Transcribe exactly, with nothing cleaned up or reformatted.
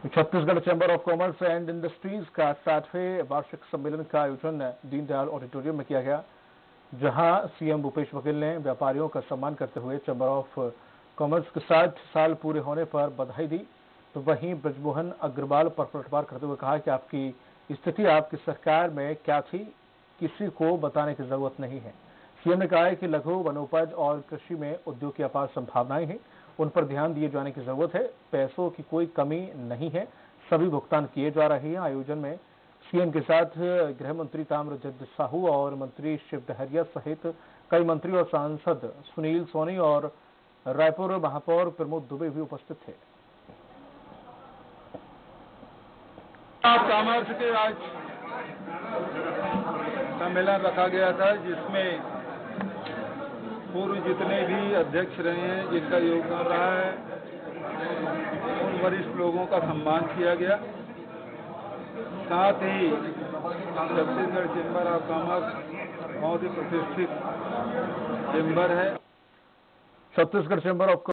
Chhattisgarh chamber of commerce and industries का साठवें वार्षिक सम्मेलन का आयोजन दीनदयाल ऑडिटोरियम में किया गया, जहां सीएम भूपेश बघेल ने व्यापारियों का सम्मान करते हुए चैंबर ऑफ कॉमर्स के साठ साल पूरे होने पर बधाई दी। तो वहीं ब्रजमोहन अग्रवाल पर पलटवार करते हुए कहा कि आपकी स्थिति आपकी सरकार में क्या थी, किसी को बताने की जरूरत नहीं है। सीएम ने कहा है कि लघु वनोपज और कृषि में उद्योग की अपार संभावनाएं हैं, उन पर ध्यान दिए जाने की जरूरत है। पैसों की कोई कमी नहीं है, सभी भुगतान किए जा रहे हैं। आयोजन में सीएम के साथ गृह मंत्री ताम्रध्वज साहू और मंत्री शिव डहरिया सहित कई मंत्री और सांसद सुनील सोनी और रायपुर महापौर प्रमोद दुबे भी उपस्थित थे। कॉमर्स के आज सम्मेलन रखा गया था, जिसमें पूर्व जितने भी अध्यक्ष रहे हैं, जिनका योगदान रहा है, उन वरिष्ठ लोगों का सम्मान किया गया। साथ ही छत्तीसगढ़ चैंबर ऑफ कॉमर्स बहुत ही प्रतिष्ठित चैंबर है। Chhattisgarh chamber of